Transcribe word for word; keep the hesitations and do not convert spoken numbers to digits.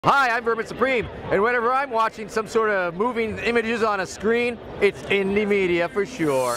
Hi, I'm Vermin Supreme, and whenever I'm watching some sort of moving images on a screen, it's indie media for sure.